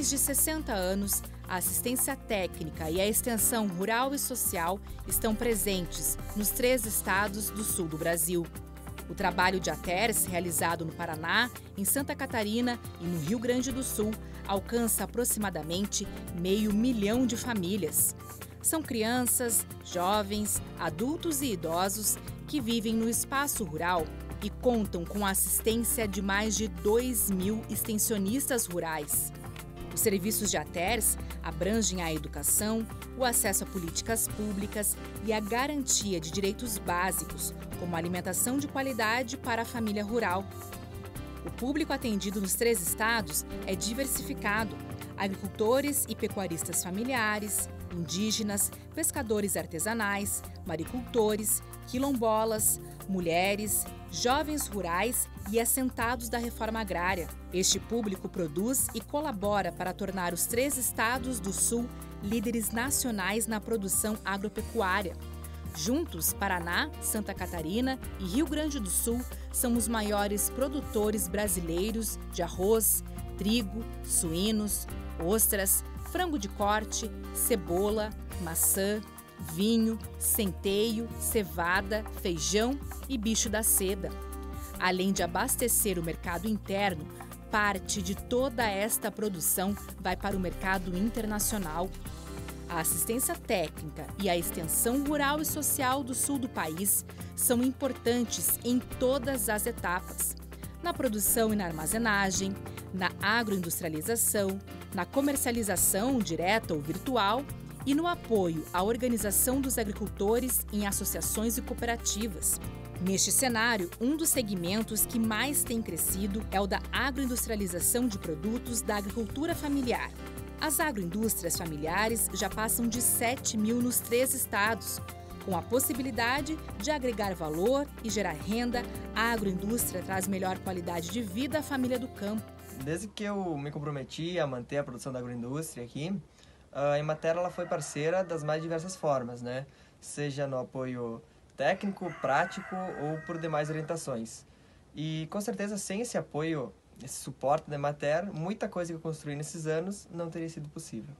mais de 60 anos, a assistência técnica e a extensão rural e social estão presentes nos 3 estados do sul do Brasil. O trabalho de ATERS, realizado no Paraná, em Santa Catarina e no Rio Grande do Sul, alcança aproximadamente 500 mil de famílias. São crianças, jovens, adultos e idosos que vivem no espaço rural e contam com a assistência de mais de 2.000 extensionistas rurais. Os serviços de ATERS abrangem a educação, o acesso a políticas públicas e a garantia de direitos básicos, como alimentação de qualidade para a família rural. O público atendido nos 3 estados é diversificado: agricultores e pecuaristas familiares, indígenas, pescadores artesanais, maricultores, quilombolas, mulheres, jovens rurais e assentados da reforma agrária. Este público produz e colabora para tornar os 3 estados do Sul líderes nacionais na produção agropecuária. Juntos, Paraná, Santa Catarina e Rio Grande do Sul são os maiores produtores brasileiros de arroz, trigo, suínos, ostras, frango de corte, cebola, maçã, vinho, centeio, cevada, feijão e bicho da seda. Além de abastecer o mercado interno, parte de toda esta produção vai para o mercado internacional. A assistência técnica e a extensão rural e social do sul do país são importantes em todas as etapas: na produção e na armazenagem, na agroindustrialização, na comercialização direta ou virtual e no apoio à organização dos agricultores em associações e cooperativas. Neste cenário, um dos segmentos que mais tem crescido é o da agroindustrialização de produtos da agricultura familiar. As agroindústrias familiares já passam de 7.000 nos 3 estados. Com a possibilidade de agregar valor e gerar renda, a agroindústria traz melhor qualidade de vida à família do campo. Desde que eu me comprometi a manter a produção da agroindústria aqui, a Emater ela foi parceira das mais diversas formas, né? Seja no apoio técnico, prático ou por demais orientações. E com certeza, sem esse apoio, esse suporte da Emater, muita coisa que eu construí nesses anos não teria sido possível.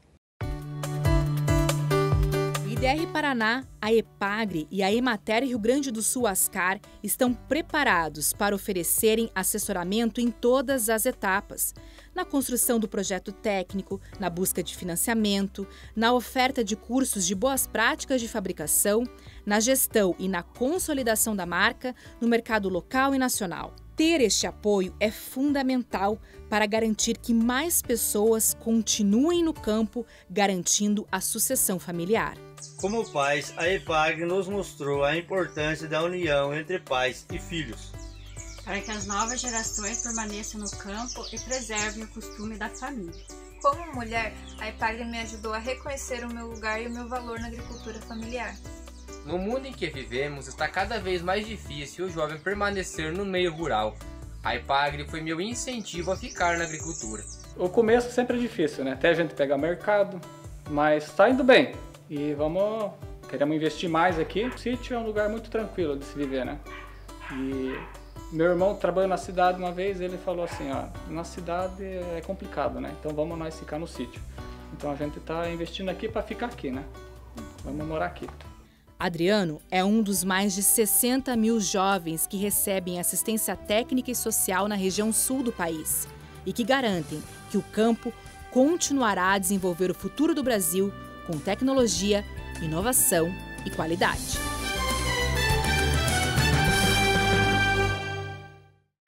IDR Paraná, a EPAGRE e a Emater Rio Grande do Sul Ascar estão preparados para oferecerem assessoramento em todas as etapas: na construção do projeto técnico, na busca de financiamento, na oferta de cursos de boas práticas de fabricação, na gestão e na consolidação da marca no mercado local e nacional. Ter este apoio é fundamental para garantir que mais pessoas continuem no campo, garantindo a sucessão familiar. Como pais, a EPAGRE nos mostrou a importância da união entre pais e filhos, para que as novas gerações permaneçam no campo e preservem o costume da família. Como mulher, a EPAGRE me ajudou a reconhecer o meu lugar e o meu valor na agricultura familiar. No mundo em que vivemos, está cada vez mais difícil o jovem permanecer no meio rural. A EPAGRE foi meu incentivo a ficar na agricultura. O começo sempre é difícil, né? Até a gente pegar mercado, mas está indo bem. E queremos investir mais aqui. O sítio é um lugar muito tranquilo de se viver, né? E meu irmão trabalhou na cidade uma vez, ele falou assim, ó, na cidade é complicado, né? Então vamos nós ficar no sítio. Então a gente está investindo aqui para ficar aqui, né? Vamos morar aqui. Adriano é um dos mais de 60 mil jovens que recebem assistência técnica e social na região sul do país e que garantem que o campo continuará a desenvolver o futuro do Brasil com tecnologia, inovação e qualidade.